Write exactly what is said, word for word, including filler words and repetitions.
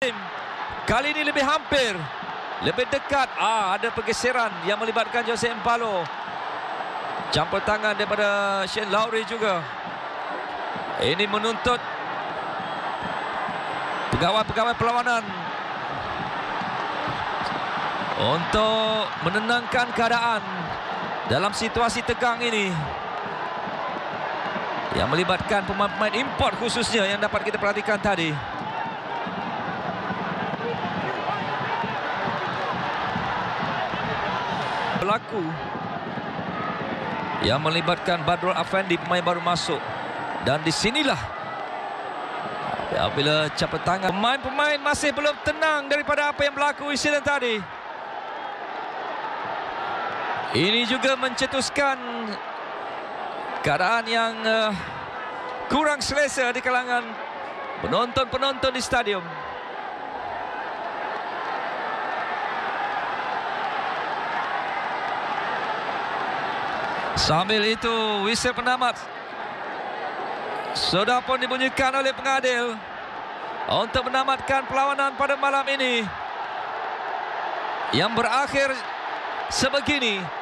Kali ini lebih hampir, lebih dekat. Ah, ada pergeseran yang melibatkan Jose Mpalo. Campur tangan daripada Shane Lowry juga. Ini menuntut pegawai-pegawai perlawanan untuk menenangkan keadaan dalam situasi tegang ini, yang melibatkan pemain-pemain import khususnya yang dapat kita perhatikan tadi. Berlaku yang melibatkan Badrul Afendi, pemain baru masuk. Dan di sinilah apabila campur tangan, pemain-pemain masih belum tenang daripada apa yang berlaku insiden tadi. Ini juga mencetuskan keadaan yang uh, kurang selesa di kalangan penonton-penonton di stadium. Sambil itu whistle penamat sudah pun dibunyikan oleh pengadil untuk menamatkan perlawanan pada malam ini yang berakhir sebegini.